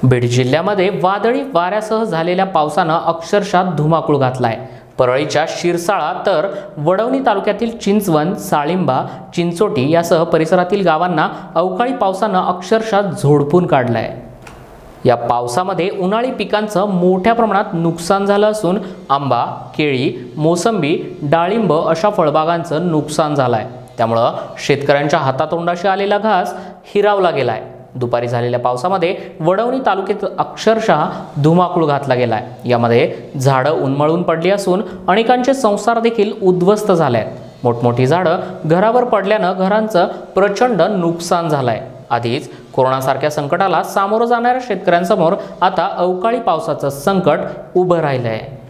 बीड जिल्ह्यामध्ये वादळी वाऱ्यासह झालेल्या पावसानं अक्षरशः धुमाकूळ घातलाय। परळीच्या शिरसाळा तर वडवणी तालुक्यातील चिंचवण, साळिंबा, चिंचोटी यासह परिसरातील गावांना अवकाळी पावसानं अक्षरशः झोडपून काढलाय। या पावसामध्ये उन्हाळी पिकांचं मोठ्या प्रमाणात नुकसान झालं असून आंबा, केळी, मोसंबी, डाळिंब अशा फळबागांचं नुकसान झालंय। त्यामुळे शेतकऱ्यांच्या हातातोंडाशी आलेला घास हिरावला गेलाय। दुपारी झालेल्या पावसामध्ये वडवणी तालुक्यात अक्षरशः धुमाकूळ घातला गेलाय। यामध्ये झाडं उन्मळून पडली असून अनेकांचे संसार देखील उद्ध्वस्त झाले। मोठमोठी झाडं घरावर पडल्यानं घरांचं प्रचंड नुकसान झालंय। आधीच कोरोनासारख्या संकटाला सामोरं जाणाऱ्या शेतकऱ्यांसमोर आता अवकाळी पावसाचं संकट उभं राहिलंय।